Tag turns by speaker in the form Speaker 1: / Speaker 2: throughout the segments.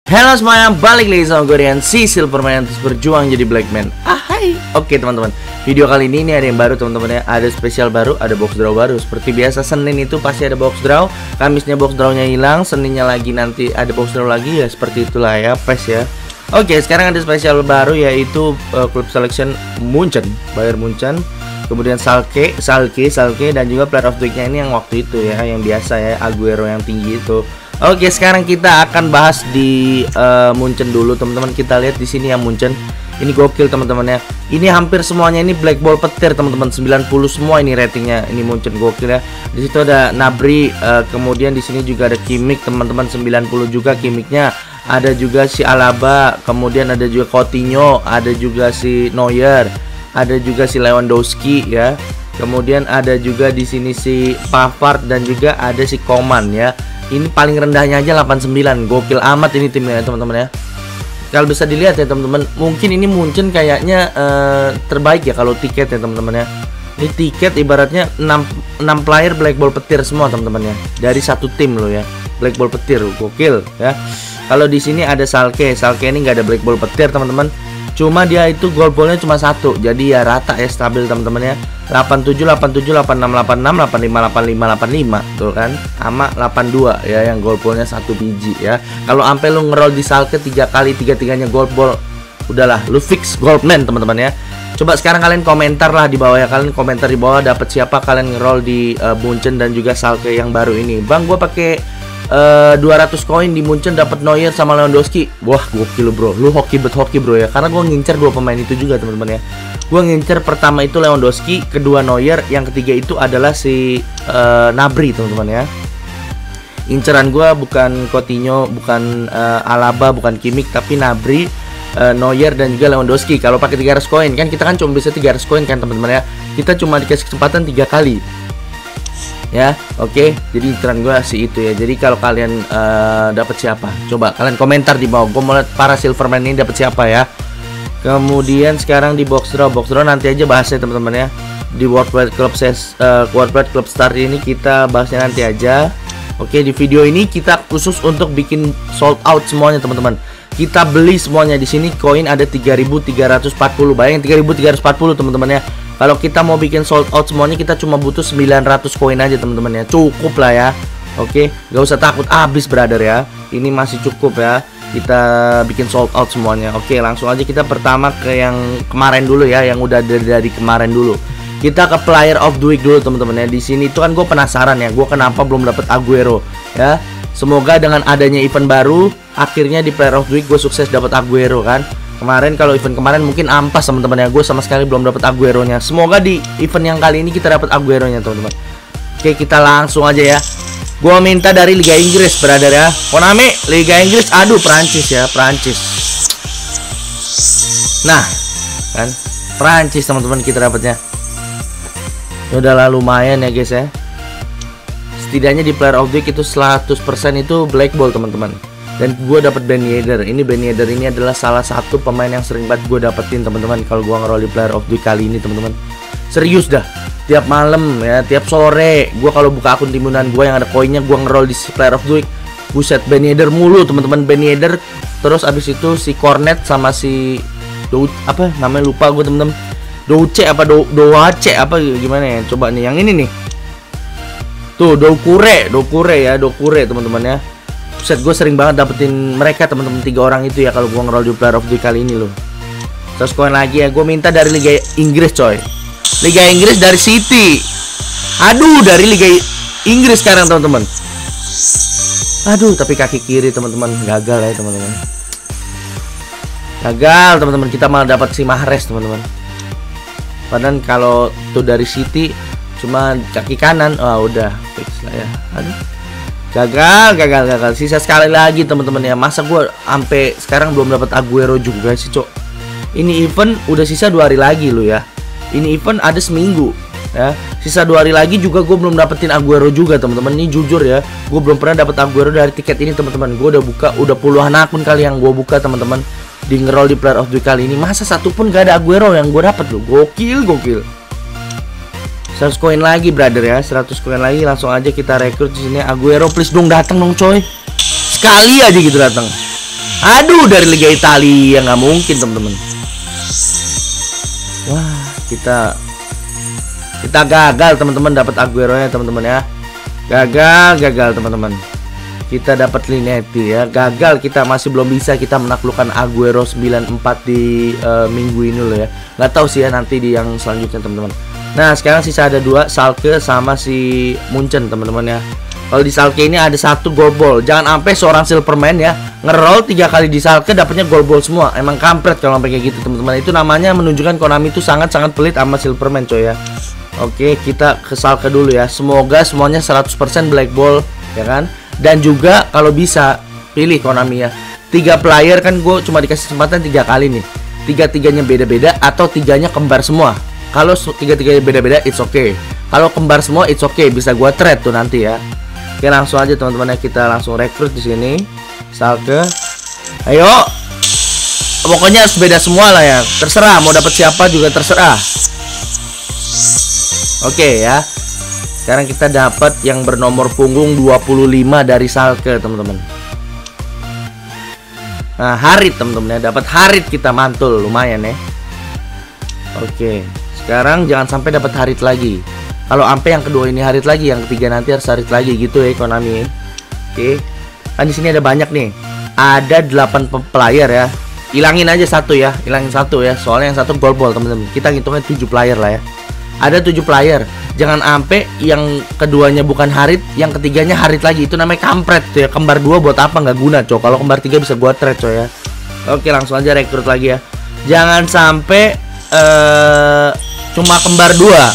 Speaker 1: Halo semuanya, balik lagi sama gue Rian, si Silverman yang terus berjuang jadi Blackman. Hai. Oke teman-teman, video kali ini ada yang baru teman-teman ya. Ada spesial baru, ada box draw baru. Seperti biasa Senin itu pasti ada box draw, Kamisnya box drawnya hilang, Seninnya lagi nanti ada box draw lagi ya. Seperti itulah ya, PES ya. Oke, sekarang ada spesial baru yaitu Club Selection Munchen, Bayern Munchen. Kemudian Salke, dan juga Player of the Week-nya ini yang waktu itu ya, yang biasa ya, Aguero yang tinggi itu. Oke, sekarang kita akan bahas di Munchen dulu, teman-teman. Kita lihat di sini ya Munchen. Ini gokil teman-teman ya. Ini hampir semuanya ini black ball petir teman-teman. 90 semua ini ratingnya. Ini Munchen gokil ya. Di situ ada Gnabry, kemudian di sini juga ada Kimmich teman-teman, 90 juga Kimmich-nya. Ada juga si Alaba, kemudian ada juga Coutinho, ada juga si Neuer, ada juga si Lewandowski ya. Kemudian ada juga di sini si Pavard dan juga ada si Coman ya. Ini paling rendahnya aja 89. Gokil amat ini timnya ya teman-teman ya. Kalau bisa dilihat ya teman-teman, mungkin ini Munchen kayaknya terbaik ya kalau tiket ya teman-teman ya. Ini tiket ibaratnya 6 player black ball petir semua teman-teman ya. Dari satu tim loh ya. Black ball petir, gokil ya. Kalau di sini ada Salke ini nggak ada black ball petir teman-teman. Cuma dia itu goal ballnya cuma satu, jadi ya rata ya, stabil teman-teman ya. 87, 87, 86, 86, 85, 85, 85 tuh kan, sama 82 ya yang goal ballnya satu biji ya. Kalau sampai lu ngeroll di Salke 3 kali, 3-3-nya goal ball, udahlah lu fix goldman teman-teman ya. Coba sekarang kalian komentar lah di bawah ya, kalian komentar di bawah dapat siapa kalian ngeroll di Munchen dan juga Salke yang baru ini. Bang, gua pakai 200 koin di Munchen dapat Neuer sama Lewandowski. Wah, gokil bro. Lu hoki bro ya. Karena gua ngincer dua pemain itu juga teman-teman ya. Gua ngincer pertama itu Lewandowski, kedua Neuer, yang ketiga itu adalah si Gnabry teman-teman ya. Inceran gua bukan Coutinho, bukan Alaba, bukan Kimmich, tapi Gnabry, Neuer dan juga Lewandowski. Kalau pakai 300 koin kan kita kan cuma bisa 300 koin kan teman-teman ya. Kita cuma dikasih kesempatan 3 kali. Ya, oke. Jadi inceran gue sih itu ya. Jadi kalau kalian dapat siapa? Coba kalian komentar di bawah. Gue mau lihat para Silverman ini dapat siapa ya. Kemudian sekarang di box draw nanti aja bahasnya teman-teman ya. Di World Wide Club Star ini kita bahasnya nanti aja. Oke, di video ini kita khusus untuk bikin sold out semuanya teman-teman. Kita beli semuanya di sini, koin ada 3.340. Bayangin 3.340 teman-teman ya. Kalau kita mau bikin sold out semuanya, kita cuma butuh 900 koin aja teman-teman ya. Cukup lah ya. Oke, gak usah takut habis brother ya. Ini masih cukup ya. Kita bikin sold out semuanya. Oke, langsung aja kita pertama ke yang kemarin dulu ya, yang udah dari kemarin dulu. Kita ke Player of the Week dulu teman-teman ya. Di sini tuh kan gue penasaran ya, gue kenapa belum dapet Aguero ya. Semoga dengan adanya event baru, akhirnya di Player of the Week gue sukses dapat Aguero kan. Kemarin kalau event kemarin mungkin ampas teman-teman ya, gue sama sekali belum dapat Aguero-nya. Semoga di event yang kali ini kita dapat Aguero-nya teman-teman. Oke, kita langsung aja ya. Gue minta dari Liga Inggris brother ya. Konami Liga Inggris, aduh Prancis ya, Prancis. Nah, kan Prancis teman-teman kita dapatnya. Udahlah lumayan ya guys ya. Setidaknya di Player of the Week itu 100% itu black ball teman-teman. Dan gue dapet Ben Yedder. Ini Ben Yedder ini adalah salah satu pemain yang sering banget gue dapetin teman-teman kalau gue ngeroll di Player of the Week kali ini teman-teman. Serius dah. Tiap malam ya, tiap sore gue kalau buka akun timunan gue yang ada koinnya, gue ngeroll di Player of the Week. Buset, Ben Yedder mulu teman-teman. Ben Yedder. Terus abis itu si Cornet sama si apa namanya lupa gue teman-teman. Doce apa Doace apa gimana ya? Coba nih yang ini nih. Tuh Dokure teman-teman ya. Set, gue sering banget dapetin mereka teman-teman, 3 orang itu ya kalau gue ngeroll di Player of the Week kali ini loh. Terus koin lagi ya, gue minta dari Liga Inggris coy. Liga Inggris dari City. Aduh, dari Liga Inggris sekarang teman-teman. Aduh, tapi kaki kiri teman-teman, gagal ya teman-teman. Gagal teman-teman, kita malah dapat si Mahrez teman-teman. Padahal kalau tuh dari City cuma kaki kanan, udah fix lah ya. Aduh. Gagal. Sisa sekali lagi teman-teman ya. Masa gue sampai sekarang belum dapat Aguero juga sih, Cok. Ini event udah sisa 2 hari lagi lo ya. Ini event ada seminggu ya. Sisa 2 hari lagi juga gue belum dapetin Aguero juga teman-teman. Ini jujur ya, gue belum pernah dapet Aguero dari tiket ini teman-teman. Gue udah buka, udah puluhan akun kali yang gue buka teman-teman di ngeroll di Player of the Week kali ini. Masa satu pun gak ada Aguero yang gue dapet lo. Gokil. 100 koin lagi brother ya, 100 koin lagi, langsung aja kita rekrut di sini. Aguero please dong datang dong coy. Sekali aja gitu datang. Aduh, dari Liga Italia nggak mungkin teman-teman. Wah, kita gagal teman-teman dapat Aguero-nya teman-teman ya. Gagal teman-teman. Kita dapat Linetti ya. Gagal, kita masih belum bisa kita menaklukkan Aguero 94 di minggu ini loh ya. Nggak tahu sih ya nanti di yang selanjutnya teman-teman. Nah, sekarang sisa ada 2, Schalke sama si Munchen teman-teman ya. Kalau di Schalke ini ada 1 goal ball. Jangan sampai seorang Silverman ya ngeroll 3 kali di Schalke dapatnya goal ball semua. Emang kampret kalau sampai kayak gitu teman-teman. Itu namanya menunjukkan Konami itu sangat-sangat pelit sama Silverman coy ya. Oke, kita ke Schalke dulu ya. Semoga semuanya 100% black ball ya kan. Dan juga kalau bisa pilih Konami ya. 3 player kan gue cuma dikasih kesempatan 3 kali nih. 3-3-nya beda-beda atau 3-nya kembar semua. Kalau 3-3-nya beda-beda it's okay. Kalau kembar semua it's okay, bisa gue trade tuh nanti ya. Oke, langsung aja teman-teman ya, kita langsung rekrut di sini. Schalke. Ayo. Pokoknya harus beda semua lah ya. Terserah mau dapat siapa juga terserah. Oke ya. Sekarang kita dapat yang bernomor punggung 25 dari Schalke teman-teman. Nah, Harit teman-teman ya, dapat Harit kita mantul lumayan ya. Oke. Sekarang jangan sampai dapat Harit lagi. Kalau sampai yang kedua ini Harit lagi, yang ketiga nanti harus Harit lagi gitu ya Konami. Oke. Kan di sini ada banyak nih. Ada 8 player ya. Hilangin aja 1 ya, hilangin 1 ya. Soalnya yang 1 goal ball teman-teman. Kita ngitungnya 7 player lah ya. Ada 7 player. Jangan sampai yang keduanya bukan Harit, yang ketiganya Harit lagi. Itu namanya kampret tuh ya. Kembar 2 buat apa, nggak guna coy. Kalau kembar 3 bisa gua trade coy ya. Oke, langsung aja rekrut lagi ya. Jangan sampai cuma kembar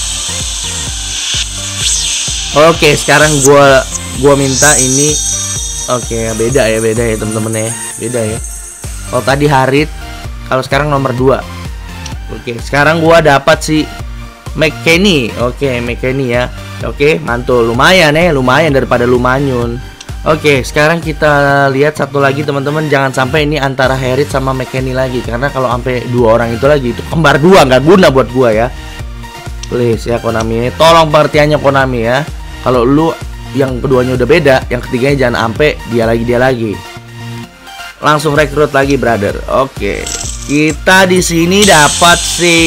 Speaker 1: 2. Oke, sekarang gua minta ini. Oke, beda ya teman-teman ya. Beda ya. Kalau tadi Harit, kalau sekarang nomor 2. Oke, sekarang gua dapat si McKennie. Oke, McKennie ya. Oke, mantul. Lumayan ya, lumayan daripada Lumanyun. Oke, sekarang kita lihat satu lagi teman-teman. Jangan sampai ini antara Harit sama McKennie lagi. Karena kalau sampai 2 orang itu lagi, itu kembar 2, nggak guna buat gua ya. Please ya Konami. Tolong pengertiannya Konami ya. Kalau lu yang keduanya udah beda, yang ketiganya jangan sampai dia lagi. Langsung rekrut lagi, brother. Oke. Kita di sini dapat si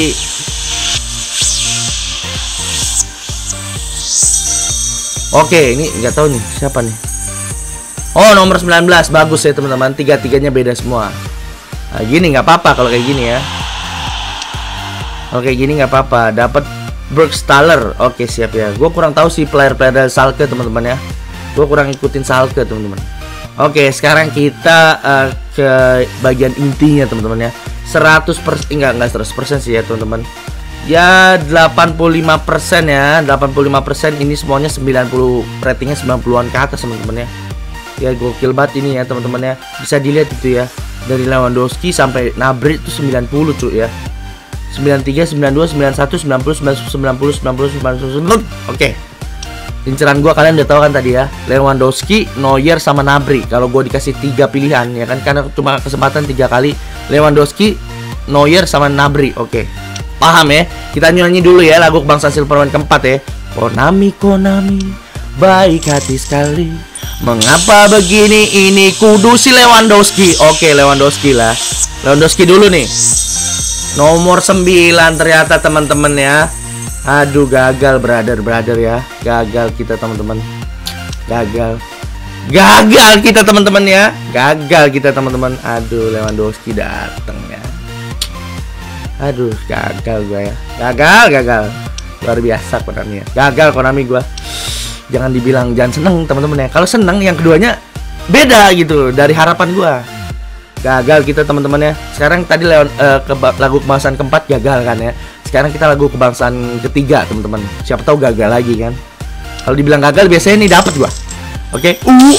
Speaker 1: Oke, ini nggak tahu nih siapa nih. Oh, nomor 19, bagus ya teman-teman. 3-3-nya beda semua. Nah, gini nggak apa-apa kalau kayak gini ya. Kalau kayak gini nggak apa-apa. Dapat Burgstaller. Oke, siap ya. Gue kurang tahu sih player-player dari Schalke teman-teman ya. Gue kurang ikutin Schalke teman-teman. Oke, sekarang kita ke bagian intinya teman-teman ya. 100% enggak 100% sih ya teman-teman. Ya 85% ya. 85% ini semuanya 90, ratingnya 90-an ke atas teman-teman ya. Ya gokil banget ini ya teman-teman ya. Bisa dilihat itu ya. Dari Lewandowski sampai Gnabry itu 90 cuy ya. 93, 92, 91, 90, 90, 90. Oke. Inceran gua kalian udah tahu kan tadi ya. Lewandowski, Neuer sama Gnabry. Kalau gua dikasih 3 pilihan ya kan, karena cuma kesempatan 3 kali. Lewandowski, Neuer sama Gnabry. Oke. Paham ya? Kita nyanyi dulu ya lagu kebangsaan Silverman keempat ya. Konami, baik hati sekali. Mengapa begini ini kudu si Lewandowski. Oke, Lewandowski lah. Lewandowski dulu nih. Nomor 9 ternyata teman-teman ya. Aduh, gagal brother ya. Gagal kita teman-teman. Gagal kita teman-teman ya. Gagal kita teman-teman. Aduh, Lewandowski datang ya. Aduh, gagal gue ya. Gagal. Luar biasa Konami ya. Gagal Konami gue. Jangan dibilang jangan seneng teman-teman ya. Kalau seneng yang keduanya beda gitu dari harapan gue. Gagal kita teman-teman ya. Sekarang tadi lagu kebangsaan keempat gagal kan ya. Sekarang kita lagu kebangsaan ketiga teman-teman. Siapa tahu gagal lagi kan. Kalau dibilang gagal biasanya ini dapat gua. Oke.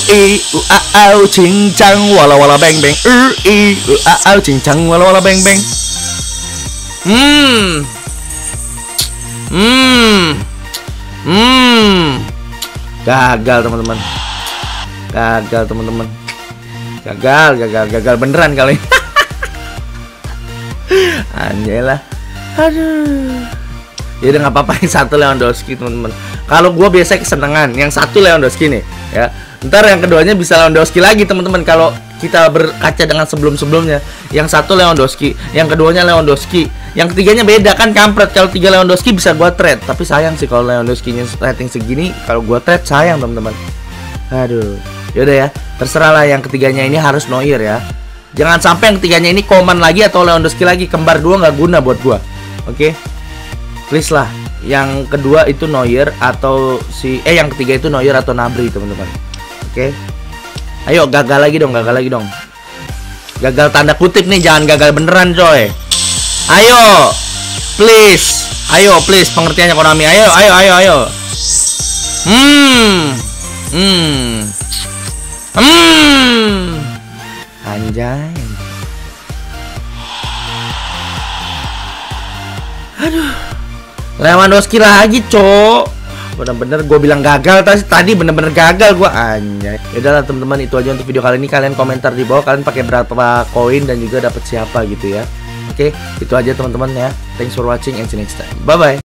Speaker 1: Cincang wala wala beng beng. Cincang wala wala beng beng. Gagal teman-teman. Gagal beneran kali. Anjay lah. Aduh. Ya udah nggak apa-apa, yang satu Lewandowski teman-teman. Kalau gue biasa kesenangan, yang satu Lewandowski nih ya. Ntar yang keduanya bisa Lewandowski lagi teman-teman. Kalau kita berkaca dengan sebelum-sebelumnya, yang satu Lewandowski, yang keduanya Lewandowski, yang ketiganya beda kan kampret. Kalau 3 Lewandowski bisa gua trade, tapi sayang sih kalau Lewandowski-nya rating segini, kalau gua trade sayang teman-teman. Aduh, yaudah ya, terserah lah. Yang ketiganya ini harus Neuer ya. Jangan sampai yang ketiganya ini Coman lagi atau Lewandowski lagi, kembar dua nggak guna buat gua. Oke, please lah. Yang kedua itu Neuer atau yang ketiga itu Neuer atau Gnabry teman-teman. Oke, ayo gagal lagi dong, gagal lagi dong. Gagal tanda kutip nih, jangan gagal beneran coy. Ayo, please, ayo please, pengertiannya Konami. Ayo. Anjay. Aduh, Lewandowski lagi, cok. Bener-bener gue bilang gagal tadi, bener-bener gagal gue, anjay. Yaudahlah teman-teman, itu aja untuk video kali ini. Kalian komentar di bawah kalian pakai berapa koin dan juga dapat siapa gitu ya. Oke, itu aja teman-teman ya. Thanks for watching and see you next time. Bye bye.